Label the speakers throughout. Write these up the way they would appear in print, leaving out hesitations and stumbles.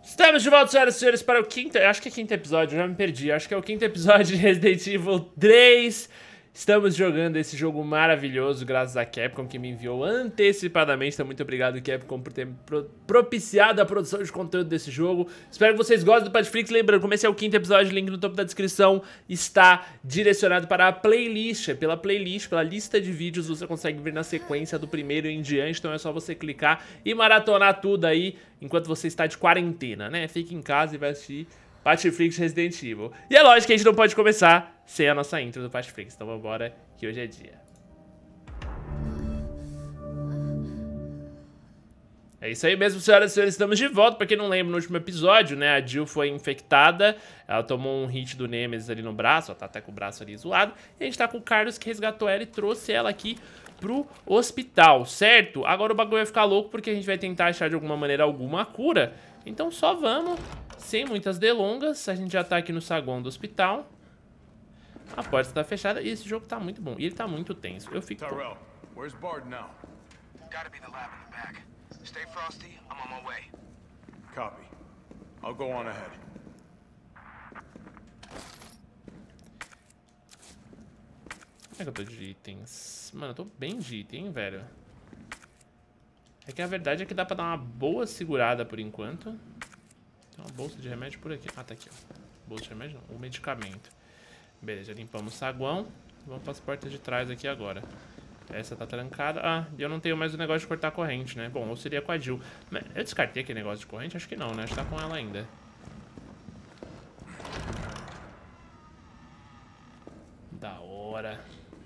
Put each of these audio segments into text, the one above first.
Speaker 1: Estamos de volta, senhoras e senhores, para o quinto... Acho que é quinto episódio, eu já me perdi. Acho que é o quinto episódio de Resident Evil 3. Estamos jogando esse jogo maravilhoso, graças a Capcom, que me enviou antecipadamente. Então, muito obrigado, Capcom, por ter propiciado a produção de conteúdo desse jogo. Espero que vocês gostem do Patflix. Lembrando, como esse é o quinto episódio, o link no topo da descrição está direcionado para a playlist. Pela playlist, pela lista de vídeos, você consegue ver na sequência do primeiro em diante. Então é só você clicar e maratonar tudo aí, enquanto você está de quarentena, né? Fique em casa e vai assistir Patflix Resident Evil. E é lógico que a gente não pode começar sem a nossa intro do Patflix. Então vambora, que hoje é dia. É isso aí mesmo, senhoras e senhores, estamos de volta. Pra quem não lembra, no último episódio, né, a Jill foi infectada. Ela tomou um hit do Nemesis ali no braço, ela tá até com o braço ali zoado. E a gente tá com o Carlos, que resgatou ela e trouxe ela aqui pro hospital, certo? Agora o bagulho vai ficar louco porque a gente vai tentar achar de alguma maneira alguma cura. Então só vamos, sem muitas delongas. A gente já tá aqui no saguão do hospital. A porta está fechada e esse jogo tá muito bom. E ele tá muito tenso. Eu fico...
Speaker 2: Tyrell, where's Bard now?
Speaker 3: Gotta be the lab in the back. Stay frosty, I'm on my way.
Speaker 2: Copy. I'll go on ahead.
Speaker 1: Como é que eu tô de itens? Mano, eu tô bem de item, velho. É que a verdade é que dá pra dar uma boa segurada por enquanto. Tem uma bolsa de remédio por aqui. Ah, tá aqui, ó. Bolsa de remédio não, o medicamento. Beleza, já limpamos o saguão. Vamos para as portas de trás aqui agora. Essa tá trancada. Ah, e eu não tenho mais o negócio de cortar a corrente, né? Bom, ou seria com a Jill. Eu descartei aquele negócio de corrente? Acho que não, né? Acho que tá com ela ainda. Da hora.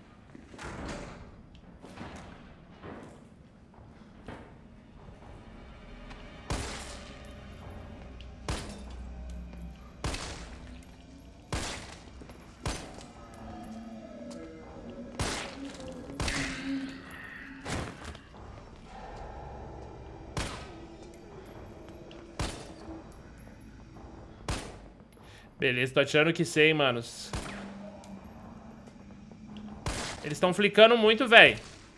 Speaker 1: Beleza, tô atirando que sei, manos. Eles estão flicando muito, velho.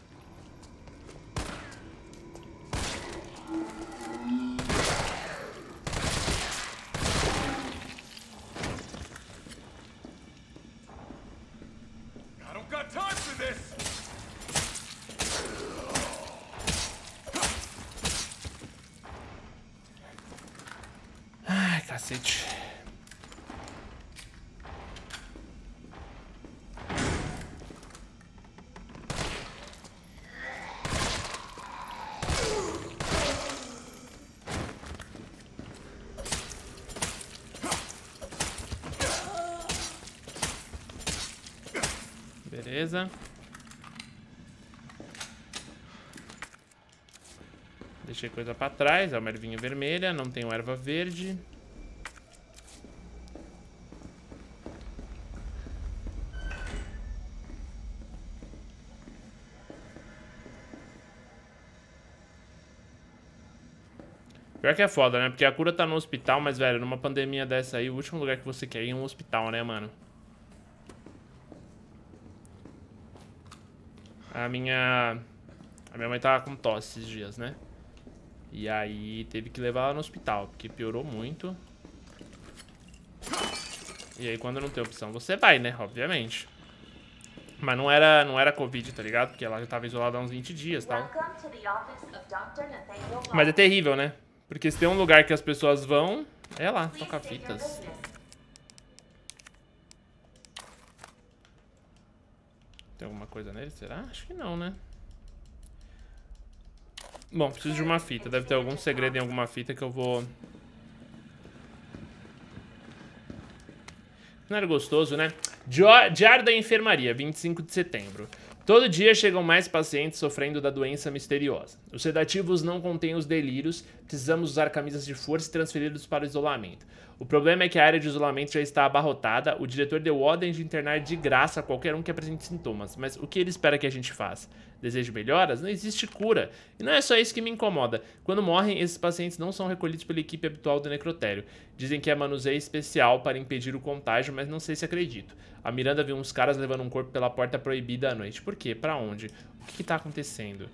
Speaker 2: I don't got time for this.
Speaker 1: Ai, cacete. Beleza. Deixei coisa pra trás. É uma ervinha vermelha. Não tenho erva verde. Pior que é foda, né? Porque a cura tá no hospital, mas, velho, numa pandemia dessa aí, o último lugar que você quer ir é um hospital, né, mano? A minha mãe tava com tosse esses dias, né? E aí teve que levar ela no hospital, porque piorou muito. E aí quando não tem opção, você vai, né? Obviamente. Mas não era Covid, tá ligado? Porque ela já tava isolada há uns 20 dias e tal. Mas é terrível, né? Porque se tem um lugar que as pessoas vão, é lá, tocar fitas. Tem alguma coisa nele? Será? Acho que não, né? Bom, preciso de uma fita. Deve ter algum segredo em alguma fita que eu vou... Não era gostoso, né? Diário da enfermaria, 25 de setembro. Todo dia chegam mais pacientes sofrendo da doença misteriosa. Os sedativos não contêm os delírios, precisamos usar camisas de força e transferi-los para o isolamento. O problema é que a área de isolamento já está abarrotada, o diretor deu ordem de internar de graça qualquer um que apresente sintomas. Mas o que ele espera que a gente faça? Desejo melhoras? Não existe cura. E não é só isso que me incomoda. Quando morrem, esses pacientes não são recolhidos pela equipe habitual do necrotério. Dizem que é manuseio especial para impedir o contágio, mas não sei se acredito. A Miranda viu uns caras levando um corpo pela porta proibida à noite. Por quê? Pra onde? O que tá acontecendo?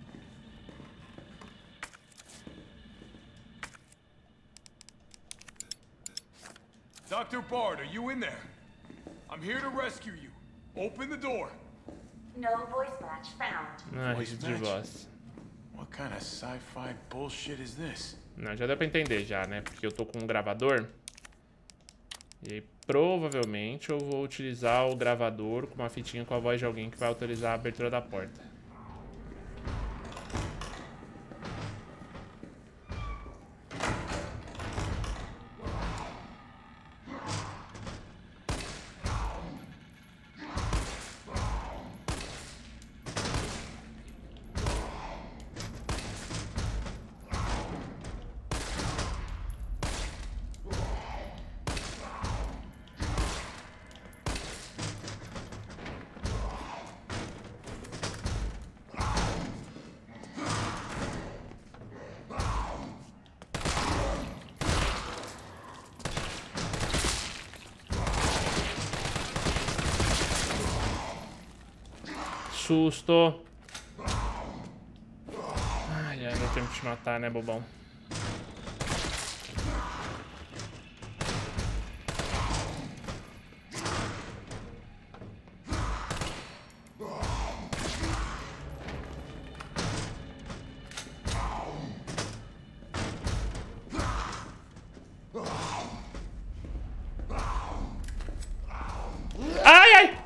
Speaker 2: Dr. Bard, are you in there? I'm here to rescue you. Open the door.
Speaker 4: No voice match found.
Speaker 1: Ah, registro de voz.
Speaker 2: What kind of sci-fi bullshit is this?
Speaker 1: Não, já deu pra entender já, né? Porque eu tô com um gravador. E aí, provavelmente, eu vou utilizar o gravador com uma fitinha com a voz de alguém que vai autorizar a abertura da porta. Susto. Ai, ai, deu tempo de te matar, né, bobão? Ai, ai!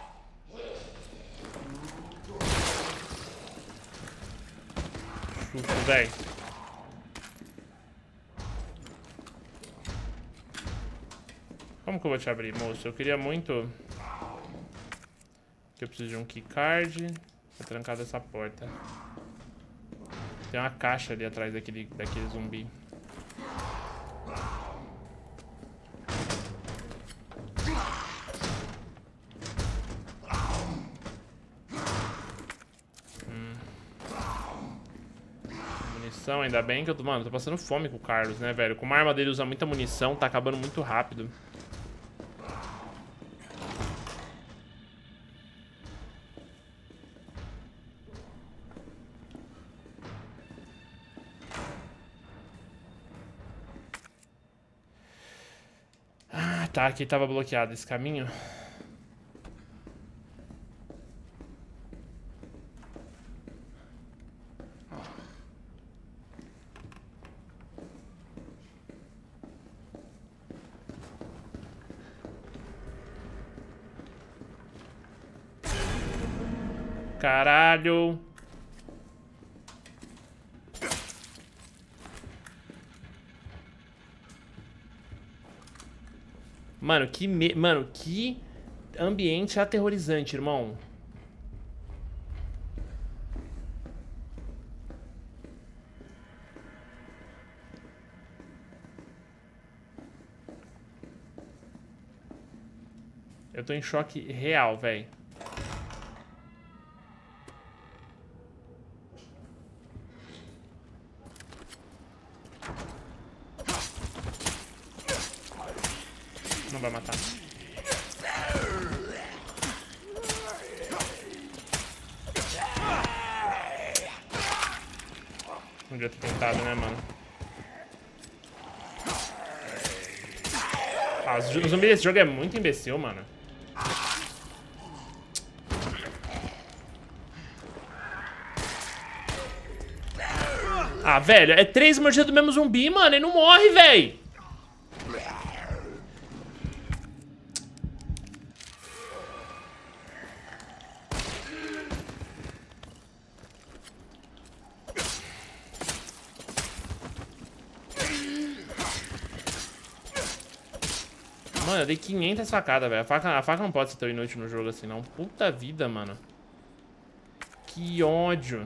Speaker 1: Susto, velho. Como que eu vou te abrir, moço? Eu queria muito... que eu preciso de um keycard pra trancar dessa porta. Tem uma caixa ali atrás daquele zumbi. Munição, ainda bem que eu tô... Mano, eu tô passando fome com o Carlos, né, velho? Como a arma dele usa muita munição, tá acabando muito rápido. Ah, tá, aqui tava bloqueado esse caminho. Caralho. Mano, que ambiente aterrorizante, irmão. Eu tô em choque real, velho. Não vai matar. Não devia ter tentado, né, mano? Ah, os zumbis desse jogo é muito imbecil, mano. Ah, velho, é 3 mordidas do mesmo zumbi, mano. Ele não morre, velho. Mano, eu dei 500 facadas, velho. A faca não pode ser tão inútil no jogo assim, não. Puta vida, mano. Que ódio.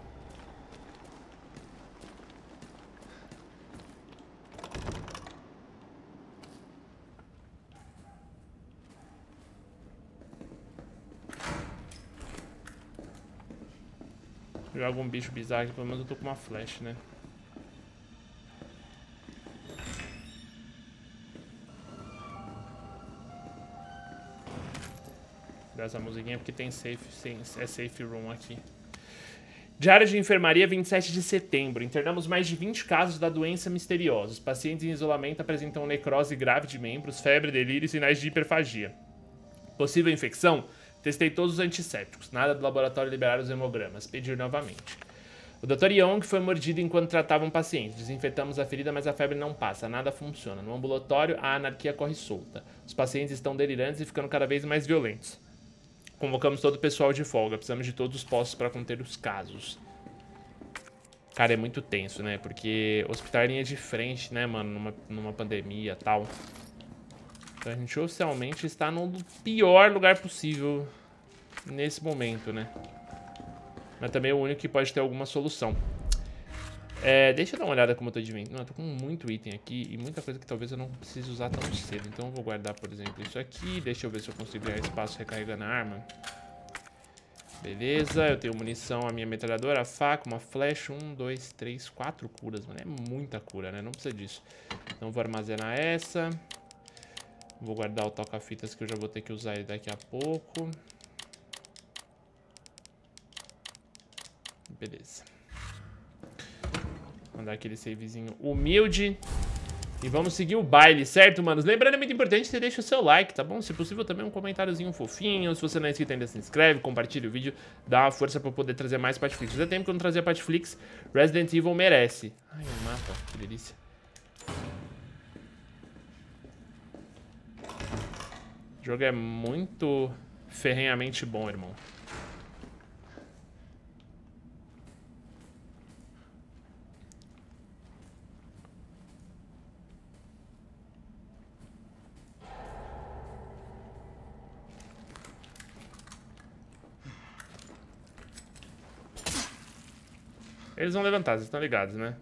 Speaker 1: Jogar algum bicho bizarro aqui, pelo menos eu tô com uma flash, né? Dá essa musiquinha porque tem safe room aqui. Diário de enfermaria, 27 de setembro. Internamos mais de 20 casos da doença misteriosa. Os pacientes em isolamento apresentam necrose grave de membros, febre, delírio e sinais de hiperfagia. Possível infecção? Testei todos os antissépticos. Nada do laboratório liberar os hemogramas. Pedir novamente. O Dr. Young foi mordido enquanto tratava um paciente. Desinfetamos a ferida, mas a febre não passa. Nada funciona. No ambulatório, a anarquia corre solta. Os pacientes estão delirantes e ficando cada vez mais violentos. Convocamos todo o pessoal de folga. Precisamos de todos os postos para conter os casos. Cara, é muito tenso, né? Porque hospital é linha de frente, né, mano? Numa pandemia e tal. Então a gente oficialmente está no pior lugar possível nesse momento, né? Mas também é o único que pode ter alguma solução. Deixa eu dar uma olhada como eu tô de item. Não, eu tô com muito item aqui e muita coisa que talvez eu não precise usar tão cedo. Então eu vou guardar, por exemplo, isso aqui. Deixa eu ver se eu consigo ganhar espaço recarregando a arma. Beleza, eu tenho munição, a minha metralhadora, a faca, uma flecha, 1, 2, 3, 4 curas, mano. É muita cura, né? Não precisa disso. Então vou armazenar essa. Vou guardar o toca-fitas que eu já vou ter que usar ele daqui a pouco. Beleza. Mandar aquele savezinho humilde. E vamos seguir o baile, certo, manos? Lembrando, é muito importante que você deixe o seu like, tá bom? Se possível, também um comentáriozinho fofinho. Se você não é inscrito ainda, se inscreve, compartilha o vídeo. Dá uma força pra eu poder trazer mais Patflix. Fazia tempo que eu não trazia Patflix. Resident Evil merece. Ai, um mapa, que delícia. O jogo é muito ferrenhamente bom, irmão. Eles vão levantar, vocês estão ligados, né?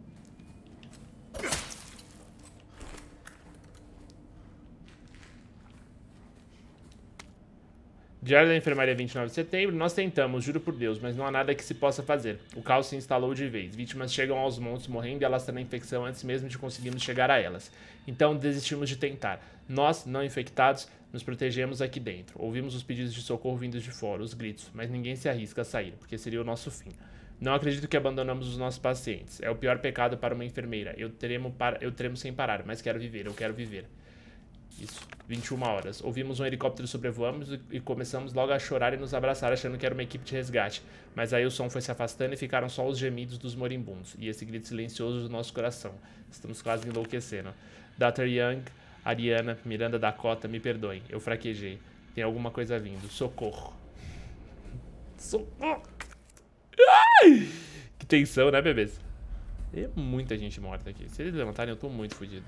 Speaker 1: Diário da enfermaria, 29 de setembro. Nós tentamos, juro por Deus, mas não há nada que se possa fazer. O caos se instalou de vez. Vítimas chegam aos montes morrendo e alastrando a infecção antes mesmo de conseguirmos chegar a elas. Então desistimos de tentar. Nós, não infectados, nos protegemos aqui dentro. Ouvimos os pedidos de socorro vindos de fora, os gritos, mas ninguém se arrisca a sair, porque seria o nosso fim. Não acredito que abandonamos os nossos pacientes. É o pior pecado para uma enfermeira. Eu tremo sem parar, mas quero viver, eu quero viver. Isso, 21 horas. Ouvimos um helicóptero sobrevoamos e começamos logo a chorar e nos abraçar, achando que era uma equipe de resgate. Mas aí o som foi se afastando e ficaram só os gemidos dos moribundos. E esse grito silencioso do nosso coração. Estamos quase enlouquecendo. Dr. Young, Ariana, Miranda, Dakota, me perdoem. Eu fraquejei. Tem alguma coisa vindo. Socorro. Socorro. Ai! Que tensão, né, bebês? Tem muita gente morta aqui. Se eles levantarem, eu tô muito fodido.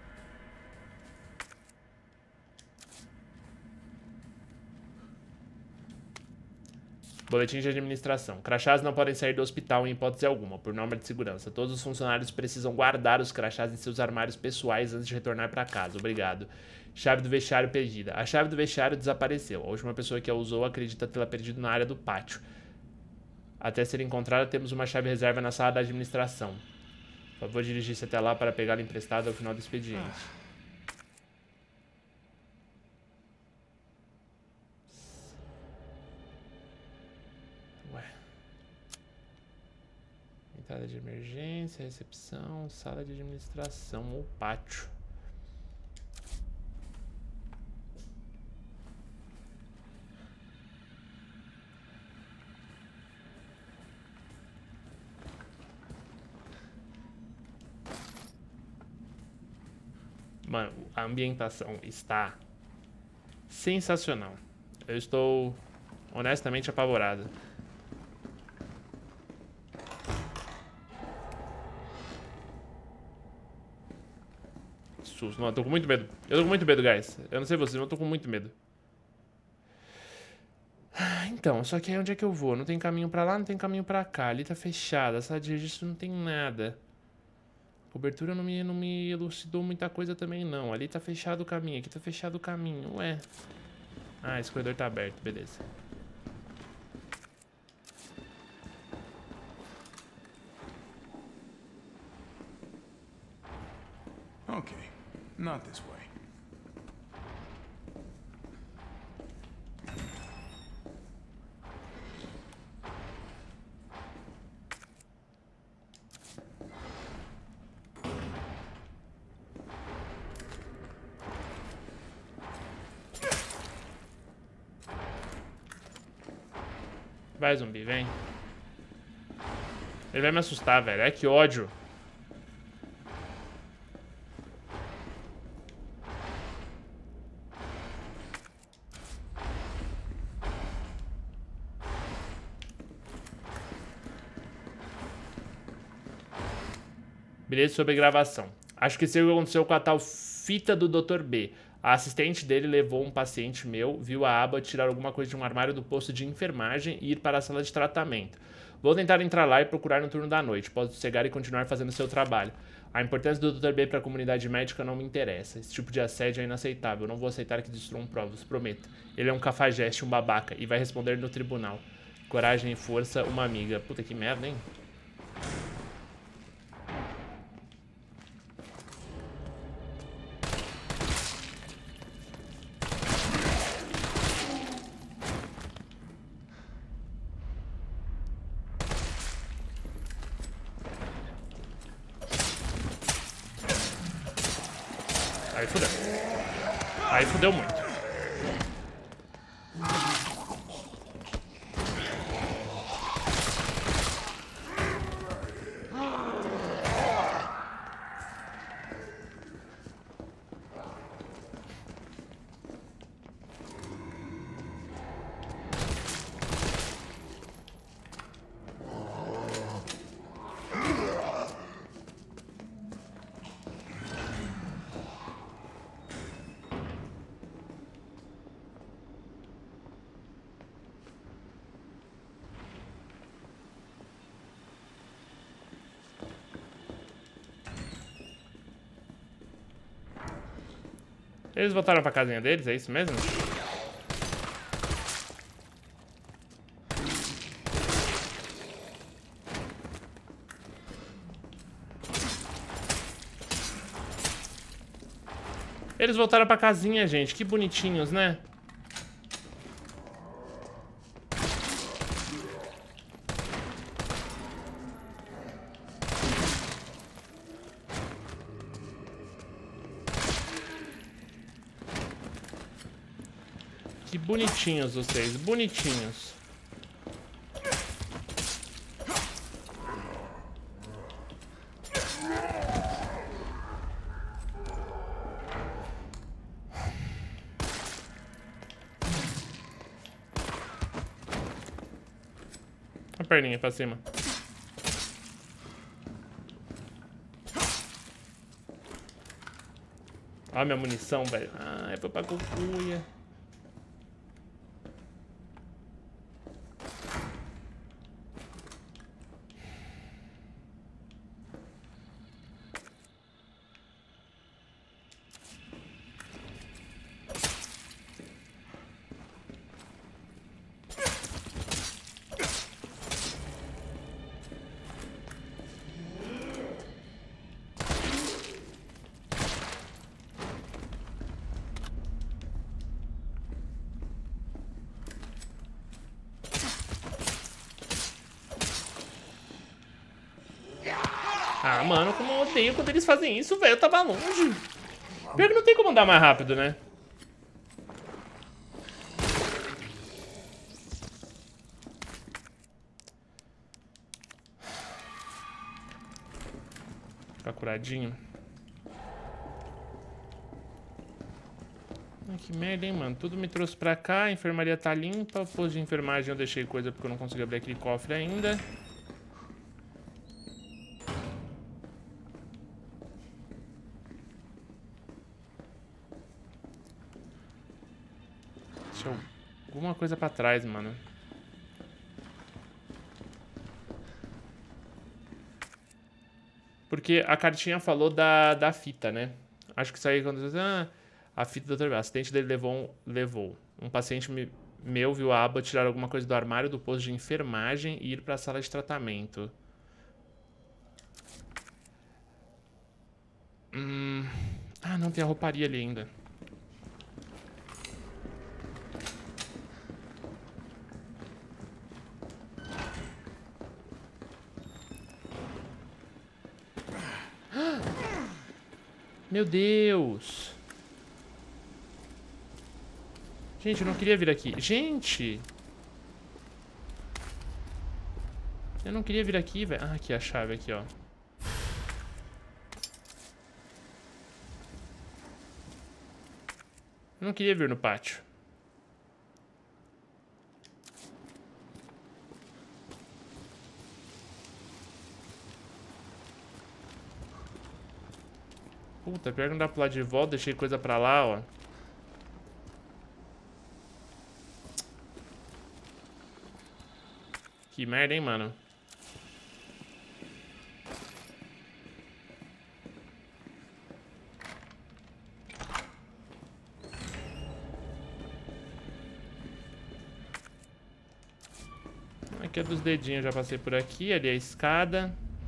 Speaker 1: Boletim de administração. Crachás não podem sair do hospital em hipótese alguma, por norma de segurança. Todos os funcionários precisam guardar os crachás em seus armários pessoais antes de retornar para casa. Obrigado. Chave do vestiário perdida. A chave do vestiário desapareceu. A última pessoa que a usou acredita tê-la perdido na área do pátio. Até ser encontrada, temos uma chave reserva na sala da administração. Por favor, dirigir-se até lá para pegá-la emprestada ao final do expediente. Ué. Entrada de emergência, recepção, sala de administração ou pátio. Mano, a ambientação está sensacional. Eu estou honestamente apavorado. Susto. Mano, eu tô com muito medo. Eu tô com muito medo, guys. Eu não sei vocês, mas eu tô com muito medo. Então, só que aí onde é que eu vou? Não tem caminho pra lá, não tem caminho pra cá. Ali tá fechada, a sala de registro não tem nada. Cobertura não me elucidou muita coisa também, não. Ali tá fechado o caminho, aqui tá fechado o caminho. Ué. Ah, esse corredor tá aberto, beleza.
Speaker 2: Okay, not this way.
Speaker 1: Vai, zumbi, vem. Ele vai me assustar, velho. É que ódio. Bilhete sobre gravação. Acho que isso é o que aconteceu com a tal fita do Dr. B. A assistente dele levou um paciente meu, viu a aba tirar alguma coisa de um armário do posto de enfermagem e ir para a sala de tratamento. Vou tentar entrar lá e procurar no turno da noite. Posso sossegar e continuar fazendo seu trabalho. A importância do Dr. B para a comunidade médica não me interessa. Esse tipo de assédio é inaceitável. Eu não vou aceitar que destruam provas, prometo. Ele é um cafajeste, um babaca, e vai responder no tribunal. Coragem e força, uma amiga. Puta que merda, hein? Aí fudeu. Aí fudeu muito. Eles voltaram pra casinha deles, é isso mesmo? Eles voltaram pra casinha, gente. Que bonitinhos, né? Que bonitinhos vocês, bonitinhos. A perninha pra cima. Olha minha munição, velho. Ah, foi pra cucuia. Ah, mano, como eu odeio quando eles fazem isso, velho. Eu tava longe. Pior que não tem como andar mais rápido, né? Ficar curadinho. Ai, que merda, hein, mano. Tudo me trouxe pra cá. A enfermaria tá limpa. O posto de enfermagem eu deixei coisa porque eu não consegui abrir aquele cofre ainda. Alguma coisa pra trás, mano. Porque a cartinha falou da fita, né? Acho que isso aí quando... Ah, a fita do Dr. B. O assistente dele levou. Um paciente meu viu a aba tirar alguma coisa do armário do posto de enfermagem e ir pra sala de tratamento. Ah, não, tem a rouparia ali ainda. Meu Deus. Gente, eu não queria vir aqui. Gente. Eu não queria vir aqui, velho. Ah, aqui a chave aqui, ó. Eu não queria vir no pátio. Puta, pior que não dá pra pular de volta. Deixei coisa pra lá, ó. Que merda, hein, mano. Aqui é dos dedinhos, já passei por aqui. Ali é a escada.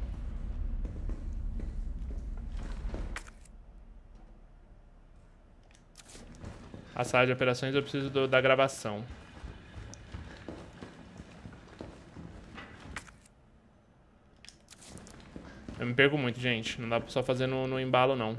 Speaker 1: A sala de operações eu preciso da gravação. Eu me perco muito, gente. Não dá pra só fazer no embalo, não.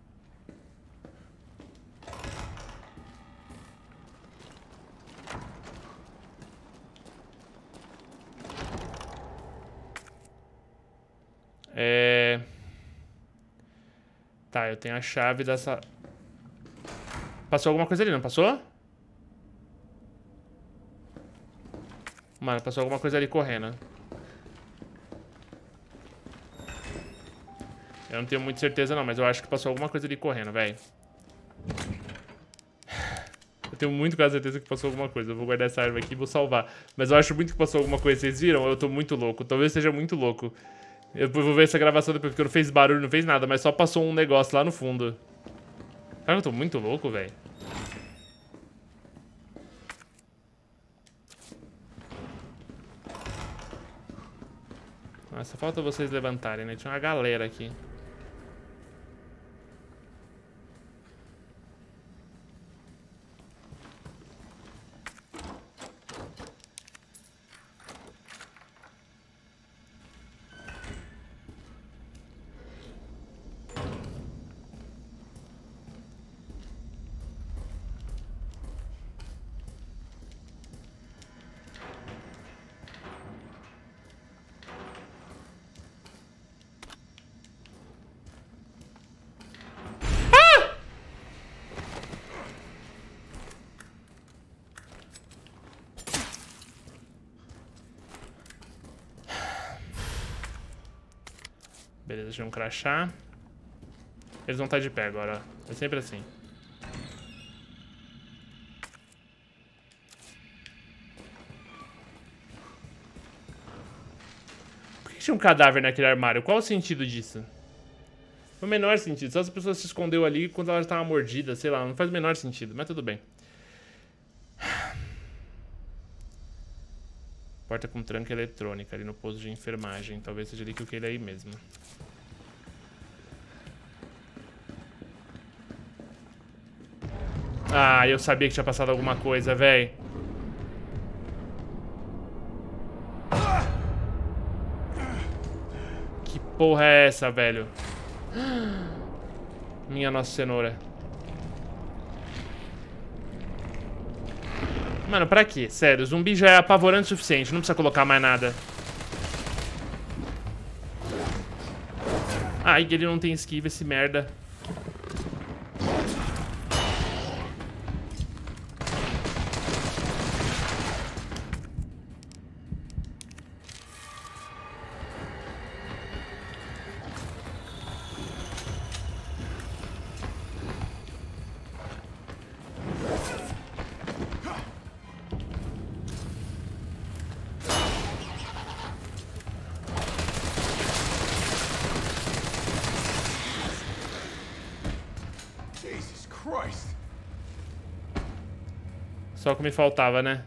Speaker 1: Tá, eu tenho a chave dessa... Passou alguma coisa ali, não passou? Mano, passou alguma coisa ali correndo. Eu não tenho muita certeza não, mas eu acho que passou alguma coisa ali correndo, velho. Eu tenho muito quase certeza que passou alguma coisa. Eu vou guardar essa arma aqui e vou salvar. Mas eu acho muito que passou alguma coisa. Vocês viram? Eu tô muito louco. Talvez seja muito louco. Eu vou ver essa gravação depois, porque não fez barulho, não fez nada. Mas só passou um negócio lá no fundo. Cara, eu tô muito louco, velho. Nossa, falta vocês levantarem, né? Tinha uma galera aqui. Beleza, deixa eu crachá. Eles vão estar de pé agora, ó. É sempre assim. Por que tinha um cadáver naquele armário? Qual o sentido disso? O menor sentido. Só se a pessoa se escondeu ali quando ela estava mordida, sei lá. Não faz o menor sentido, mas tudo bem. Porta com tranca eletrônica ali no posto de enfermagem. Talvez seja ali que eu queira ir mesmo. Ah, eu sabia que tinha passado alguma coisa, véi. Que porra é essa, velho? Minha nossa cenoura. Mano, pra quê? Sério, o zumbi já é apavorante o suficiente. Não precisa colocar mais nada. Ai, ele não tem esquiva, esse merda. Só o que me faltava, né?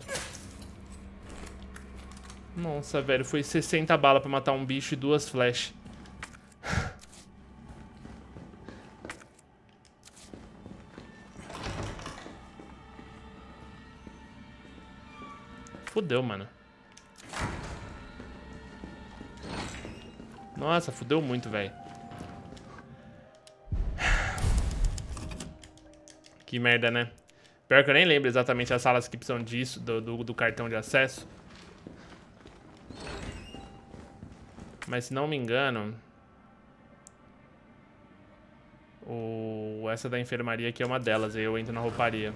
Speaker 1: Nossa, velho, foi 60 balas pra matar um bicho e 2 flash. Fudeu, mano. Nossa, fudeu muito, velho. Que merda, né? Pior que eu nem lembro exatamente as salas que precisam disso, do cartão de acesso. Mas se não me engano... Essa da enfermaria aqui é uma delas. Aí eu entro na rouparia.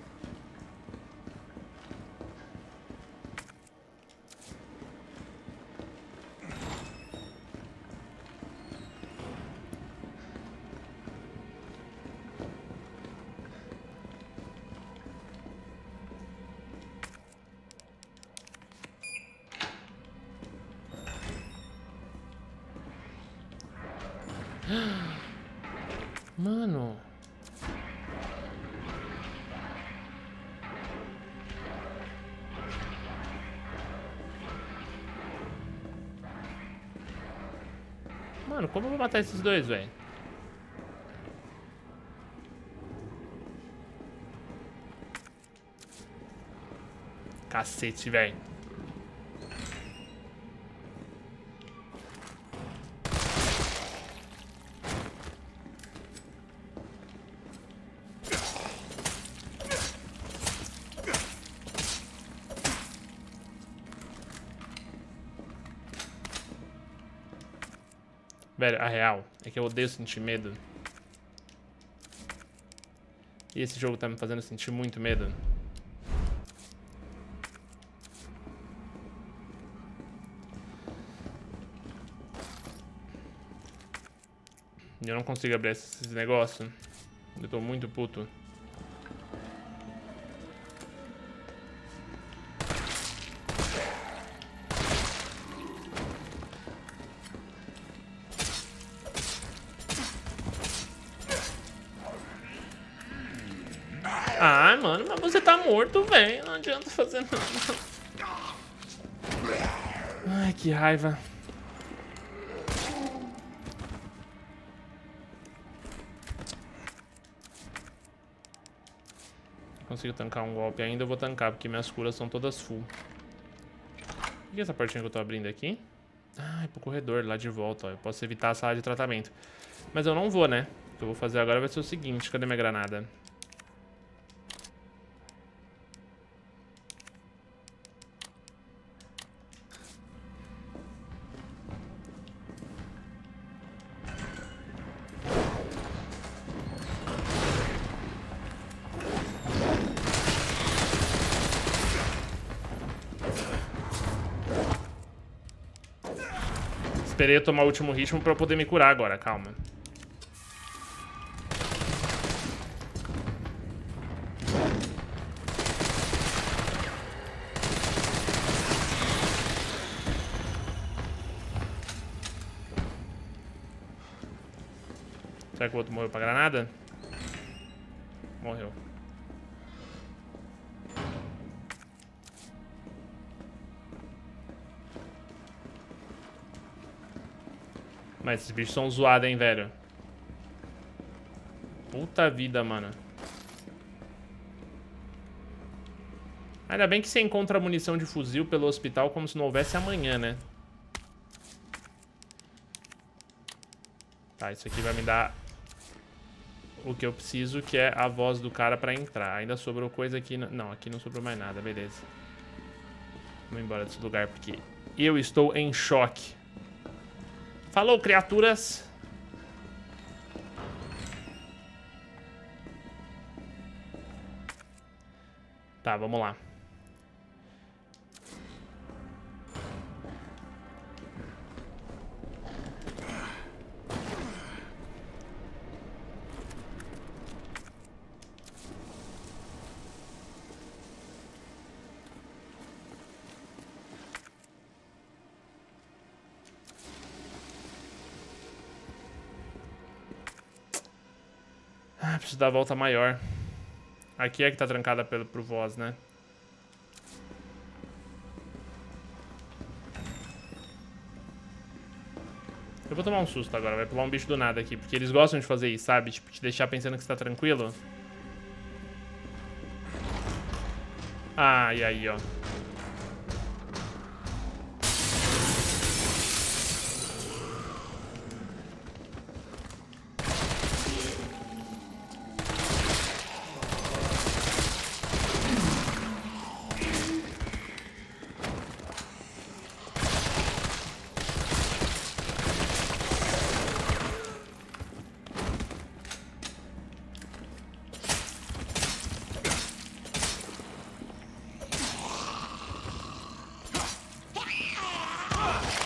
Speaker 1: Mano. Mano, como eu vou matar esses dois, velho? Cacete, velho. Velho, a real é que eu odeio sentir medo. E esse jogo tá me fazendo sentir muito medo. E eu não consigo abrir esses negócios. Eu tô muito puto. Ah, mano, mas você tá morto, velho. Não adianta fazer nada. Ai, que raiva. Consigo tancar um golpe ainda, eu vou tancar, porque minhas curas são todas full. O que é essa portinha que eu tô abrindo aqui? Ah, é pro corredor, lá de volta, ó. Eu posso evitar a sala de tratamento. Mas eu não vou, né? O que eu vou fazer agora vai ser o seguinte. Cadê minha granada? Esperei eu tomar o último ritmo pra eu poder me curar agora, calma. Será que o outro morreu pra granada? Morreu. Mas esses bichos são zoados, hein, velho. Puta vida, mano. Ainda bem que você encontra munição de fuzil pelo hospital como se não houvesse amanhã, né? Tá, isso aqui vai me dar o que eu preciso, que é a voz do cara pra entrar. Ainda sobrou coisa aqui. Não, aqui não sobrou mais nada, beleza. Vamos embora desse lugar porque eu estou em choque. Falou, criaturas. Tá, vamos lá. Ah, preciso dar a volta maior. Aqui é que tá trancada pro voz, né? Eu vou tomar um susto agora, vai pular um bicho do nada aqui. Porque eles gostam de fazer isso, sabe? Tipo, te deixar pensando que você tá tranquilo. Ah, e aí, ó.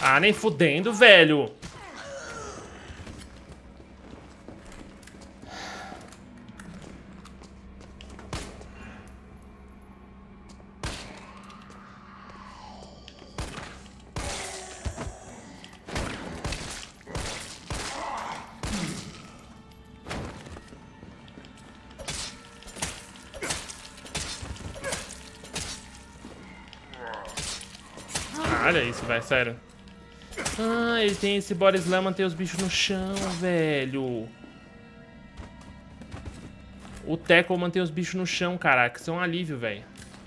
Speaker 1: Ah, nem fudendo, velho. Olha isso, velho, sério. Ah, ele tem esse body slam, manter os bichos no chão, velho. O tackle mantém os bichos no chão, caraca. Isso é um alívio, velho.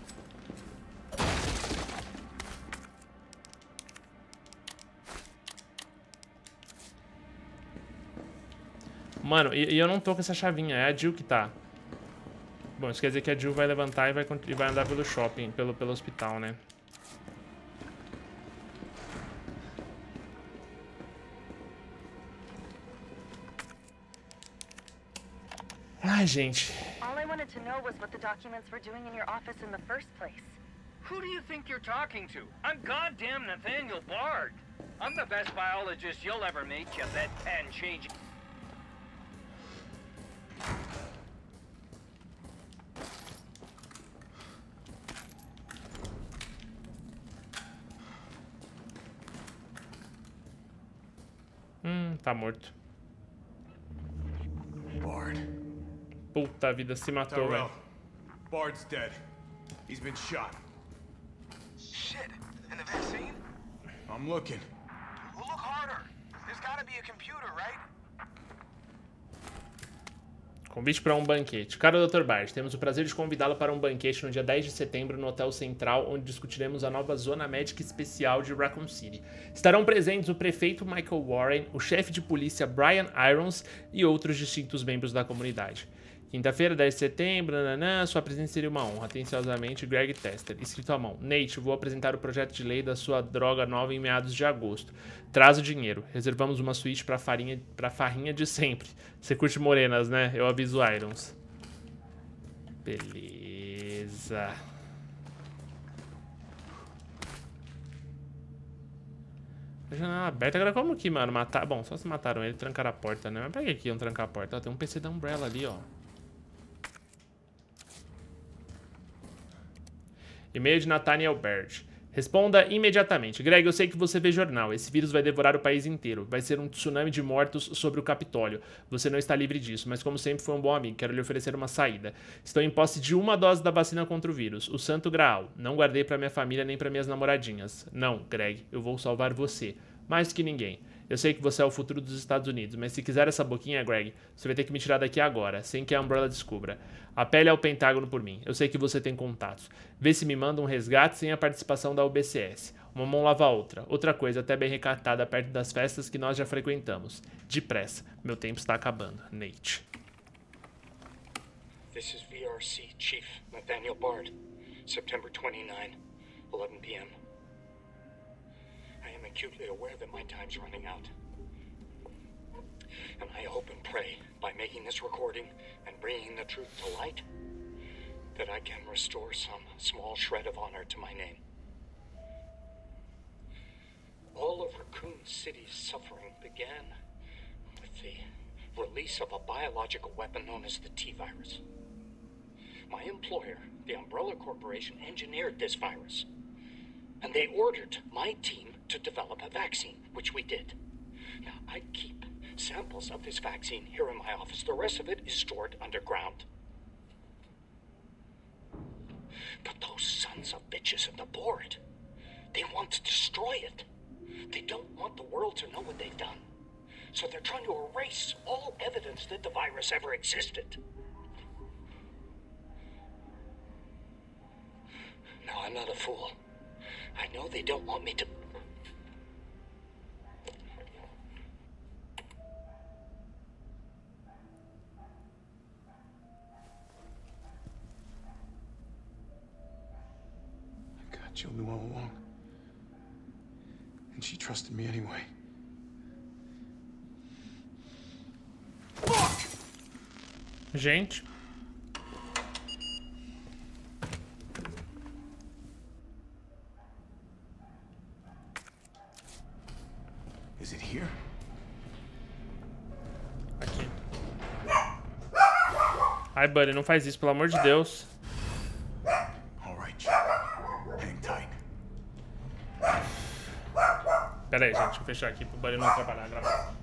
Speaker 1: Mano, e eu não tô com essa chavinha, é a Jill que tá. Bom, isso quer dizer que a Jill vai levantar e vai andar pelo shopping, pelo hospital, né? Ai, gente.
Speaker 5: All I wanted to know was what the documents were doing in your office in the first place.
Speaker 6: Who do you think you're talking to? I'm goddamn Nathaniel Bard. I'm the best biologist you'll ever meet, you bedpan changing.
Speaker 1: Tá morto.
Speaker 2: Bard.
Speaker 1: Puta vida, se matou,
Speaker 2: Tyrell.
Speaker 1: velho.
Speaker 2: Bard's dead. He's been shot.
Speaker 3: Shit. And the vaccine?
Speaker 2: I'm looking.
Speaker 3: Well, look harder. There's gotta be a computer, right?
Speaker 1: Convite para um banquete. Caro Dr. Bard, temos o prazer de convidá-lo para um banquete no dia 10 de setembro no Hotel Central, onde discutiremos a nova zona médica especial de Raccoon City. Estarão presentes o prefeito Michael Warren, o chefe de polícia Brian Irons e outros distintos membros da comunidade. Quinta-feira, 10 de setembro, sua presença seria uma honra. Atenciosamente, Greg Tester. Escrito à mão. Nate, vou apresentar o projeto de lei da sua droga nova em meados de agosto. Traz o dinheiro. Reservamos uma suíte pra farrinha de sempre. Você curte morenas, né? Eu aviso Irons. Beleza. A janela aberta. Agora como que, mano? Matar... Bom, só se mataram ele, trancaram a porta, né? Mas pra que iam trancar a porta? Ó, tem um PC da Umbrella ali, ó. E-mail de Nathaniel Bard. Responda imediatamente. Greg, eu sei que você vê jornal. Esse vírus vai devorar o país inteiro. Vai ser um tsunami de mortos sobre o Capitólio. Você não está livre disso, mas como sempre foi um bom amigo. Quero lhe oferecer uma saída. Estou em posse de uma dose da vacina contra o vírus. O Santo Graal. Não guardei para minha família nem para minhas namoradinhas. Não, Greg. Eu vou salvar você. Mais que ninguém. Eu sei que você é o futuro dos Estados Unidos, mas se quiser essa boquinha, Greg, você vai ter que me tirar daqui agora, sem que a Umbrella descubra. Apele ao Pentágono por mim. Eu sei que você tem contatos. Vê se me manda um resgate sem a participação da UBCS. Uma mão lava a outra. Outra coisa até bem recatada perto das festas que nós já frequentamos. Depressa. Meu tempo está acabando. Nate.
Speaker 7: This is VRC Chief Nathaniel Bard. September 29, 11 p.m. I am acutely aware that my time's running out. And I hope and pray, by making this recording and bringing the truth to light, that I can restore some small shred of honor to my name. All of Raccoon City's suffering began with the release of a biological weapon known as the T-virus. My employer, the Umbrella Corporation, engineered this virus. And they ordered my team to develop a vaccine, which we did. Now, I keep samples of this vaccine here in my office. The rest of it is stored underground. But those sons of bitches in the board, they want to destroy it. They don't want the world to know what they've done. So they're trying to erase all evidence that the virus ever existed. Now, I'm not a fool. I know they don't want me to...
Speaker 2: I got Jill knew all along. And she trusted me anyway.
Speaker 1: Gente. Ai, Buddy, não faz isso, pelo amor de Deus.
Speaker 2: All right, Chief. Hang tight.
Speaker 1: Pera aí, gente. Deixa eu fechar aqui pro Buddy não atrapalhar a gravação.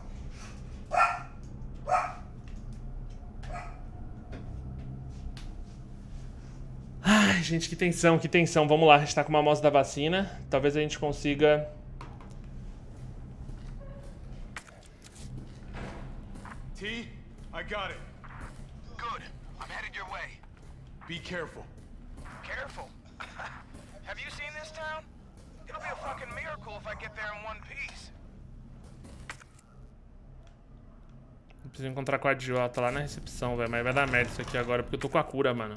Speaker 1: Ai, gente, que tensão, que tensão. Vamos lá, a gente tá com uma amostra da vacina. Talvez a gente consiga...
Speaker 2: T, I got it.
Speaker 3: Good. I'm headed your way.
Speaker 2: Be careful.
Speaker 3: Careful. Have you seen this town? It'll be a fucking miracle if I get there in one piece.
Speaker 1: Eu preciso encontrar com a Jota lá na recepção, velho. Mas vai dar merda isso aqui agora, porque eu tô com a cura, mano.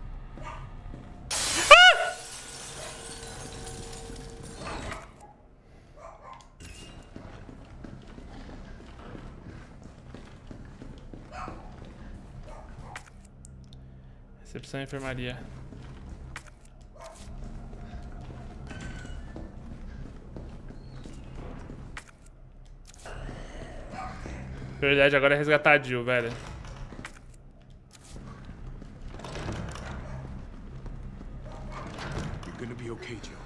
Speaker 1: Recepção e enfermaria. Prioridade agora é resgatar a Jill, velho.
Speaker 2: You're gonna be okay, Jill.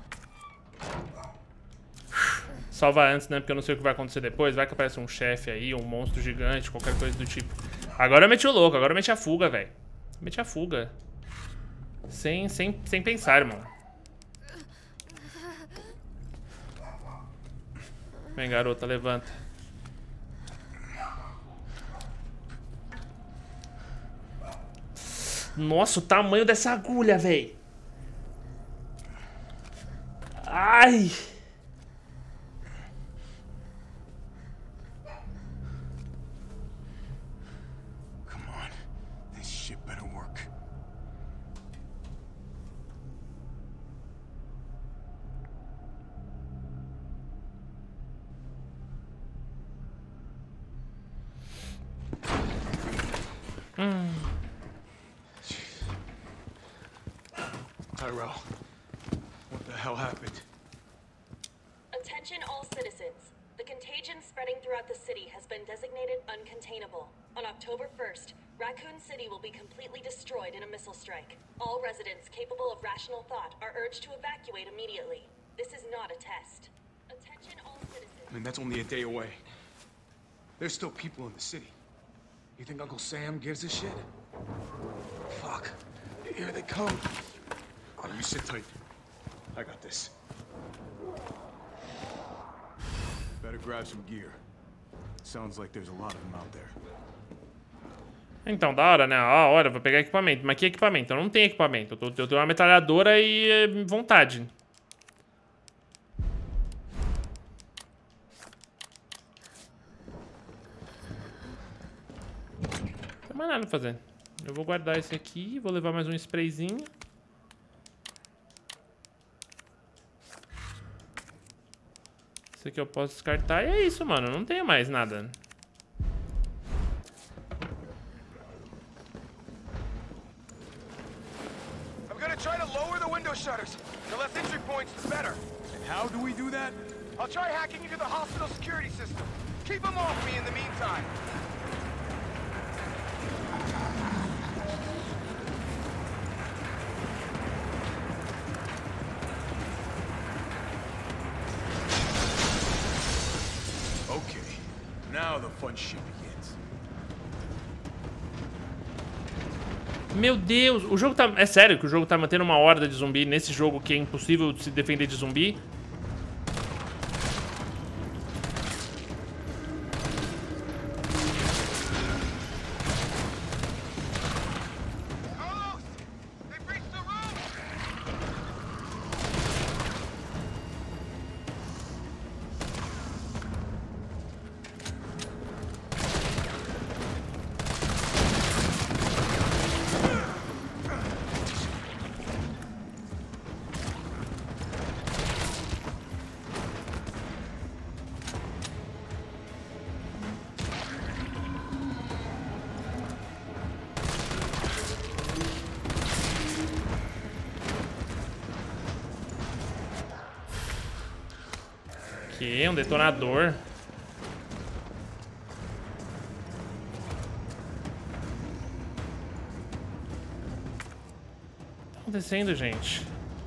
Speaker 1: Salva antes, né? Porque eu não sei o que vai acontecer depois. Vai que aparece um chefe aí, um monstro gigante, qualquer coisa do tipo. Agora eu meti o louco, agora eu meti a fuga, velho. Meti a fuga. Sem pensar, irmão. Vem, garota, levanta. Nossa, o tamanho dessa agulha, velho. Ai!
Speaker 2: Come on. This shit better work. Tyrell, what the hell happened?
Speaker 8: Attention all citizens. The contagion spreading throughout the city has been designated uncontainable. On October 1st, Raccoon City will be completely destroyed in a missile strike. All residents capable of rational thought are urged to evacuate immediately. This is not a test. Attention all citizens.
Speaker 2: I mean, that's only a day away. There's still people in the city. You think Uncle Sam gives a shit? Fuck. Here they come. Oh, you sit tight. I got this. Better grab some gear. Sounds like there's a lot of them out there.
Speaker 1: Então, da hora, né? Ah, olha, vou pegar equipamento. Mas que equipamento? Eu não tenho equipamento. Eu tenho uma metralhadora e vontade. Não tem mais nada pra fazer. Eu vou guardar esse aqui. Vou levar mais um sprayzinho. Esse aqui eu posso descartar. E é isso, mano. Não tenho mais nada.
Speaker 3: I'm gonna try to lower the window shutters. The less entry points, the better.
Speaker 2: And how do we do that?
Speaker 3: I'll try hacking into the hospital security system. Keep them off me in the meantime.
Speaker 2: Okay, now the fun shit begins.
Speaker 1: Meu Deus, o jogo tá... É sério que o jogo tá mantendo uma horda de zumbi nesse jogo que é impossível se defender de zumbi?
Speaker 3: Carlos! They've reached the room!
Speaker 1: Que? Um detonador? acontecendo, gente?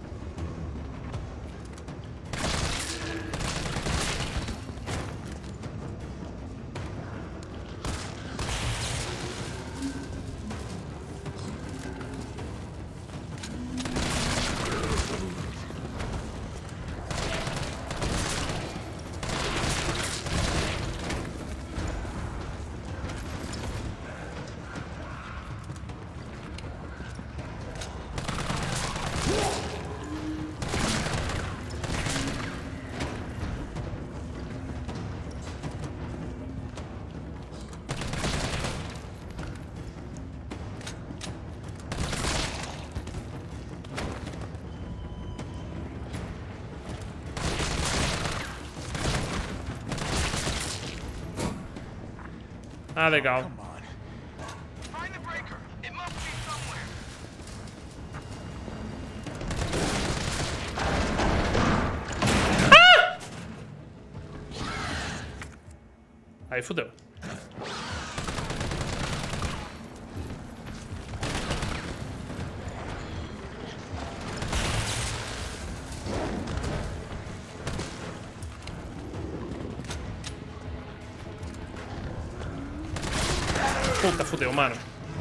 Speaker 1: Ah, legal.
Speaker 3: Find the breaker. It must be somewhere.
Speaker 1: Aí fudeu. Puta, fudeu, mano.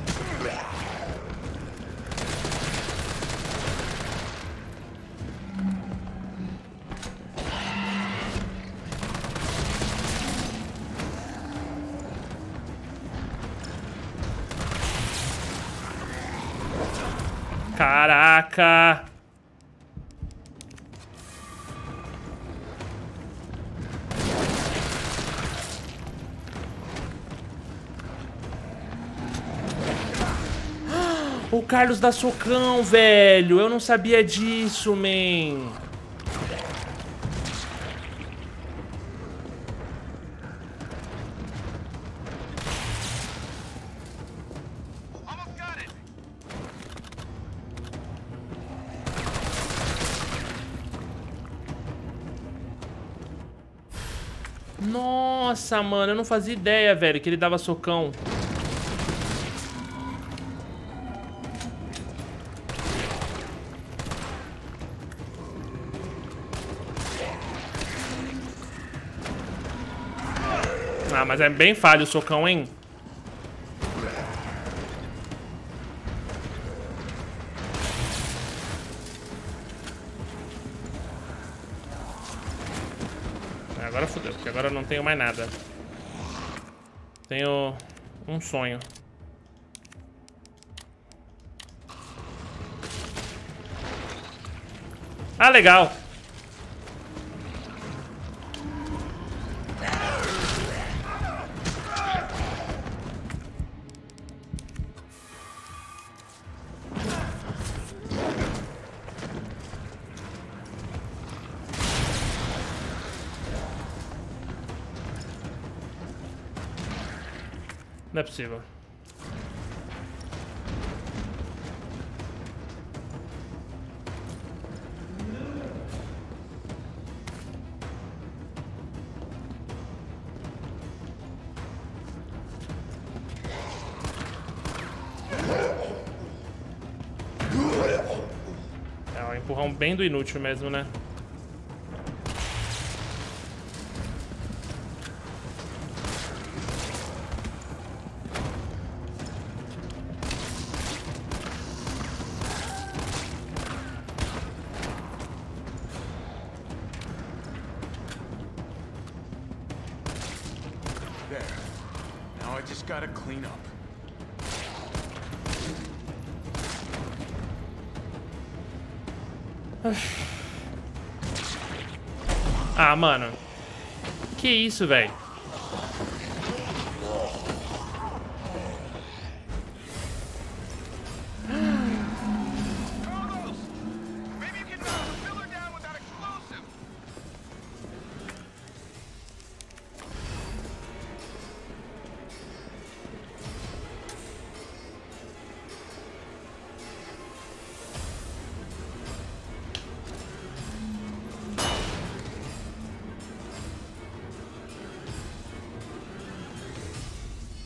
Speaker 1: Caraca! O Carlos dá socão, velho. Eu não sabia disso, man.
Speaker 3: Almost got it.
Speaker 1: Nossa, mano. Eu não fazia ideia, velho, que ele dava socão. Ah, mas é bem falho o socão, hein? Agora fodeu, porque agora eu não tenho mais nada. Tenho um sonho. Ah, legal. Não é possível. É um empurrão bem do inútil mesmo, né?
Speaker 2: There. Now I just gotta clean up.
Speaker 1: Ah, mano. Que isso, velho?
Speaker 3: Maybe you can knock the pillar down without explosive.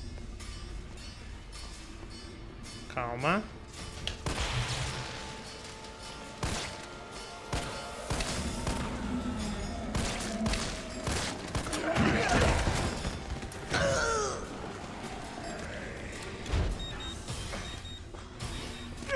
Speaker 1: Calma.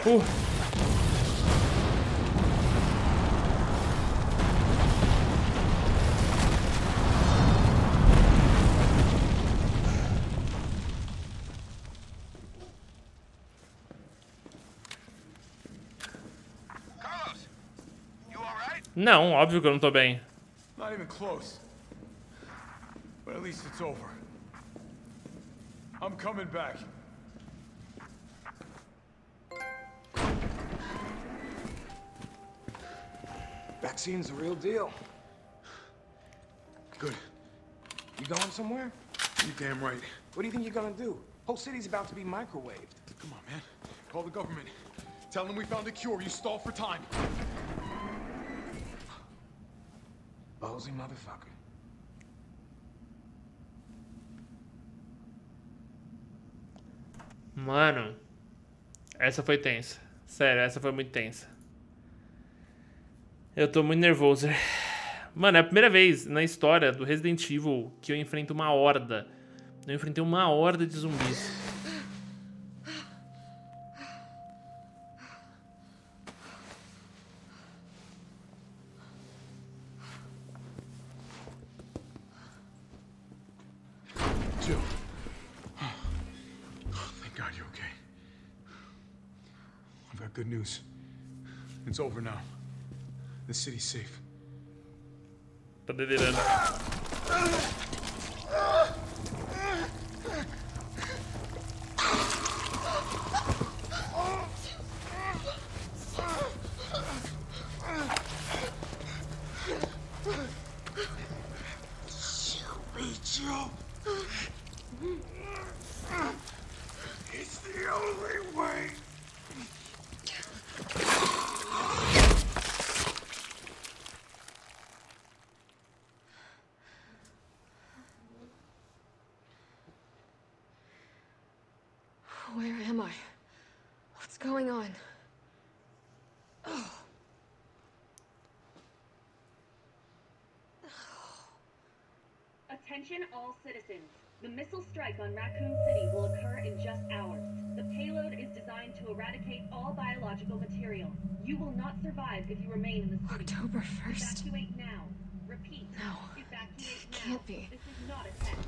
Speaker 3: Carlos, you alright?
Speaker 1: Não, óbvio que eu não tô bem.
Speaker 2: Not even close. But at least it's over. I'm coming back.
Speaker 3: Vaccine's the real deal.
Speaker 2: Good.
Speaker 3: You going somewhere?
Speaker 2: You damn right.
Speaker 3: What do you think you're gonna do? Whole city's about to be microwaved.
Speaker 2: Come on, man. Call the government. Tell them we found a cure. You stall for time.
Speaker 3: Ballsy motherfucker.
Speaker 1: Mano, essa foi tensa. Sério, essa foi muito tensa. Eu tô muito nervoso. Mano, é a primeira vez na história do Resident Evil que eu enfrento uma horda. Eu enfrentei uma horda de zumbis.
Speaker 2: Jill. Thank God you're okay. I've got good news. It's over now. The city's safe.
Speaker 1: Tá delirando.
Speaker 2: Jill. It's the only way.
Speaker 9: Where am I? What's going on?
Speaker 8: Attention all citizens. The missile strike on Raccoon City will occur in just hours. The payload is designed to eradicate all biological material. You will not survive if you remain in the city.
Speaker 9: October 1st?
Speaker 8: Evacuate now. Repeat.
Speaker 9: No,
Speaker 8: Evacuate now.
Speaker 9: can't be.
Speaker 8: This is not a test.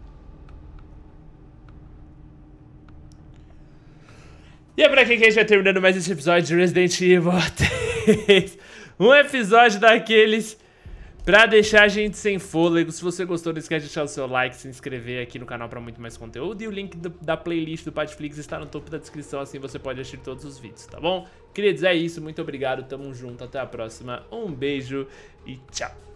Speaker 1: E é por aqui que a gente vai terminando mais esse episódio de Resident Evil 3. Um episódio daqueles pra deixar a gente sem fôlego. Se você gostou, não esquece de deixar o seu like, se inscrever aqui no canal pra muito mais conteúdo. E o link da playlist do Padflix está no topo da descrição, assim você pode assistir todos os vídeos, tá bom? Queridos, é isso. Muito obrigado, tamo junto, até a próxima. Um beijo e tchau.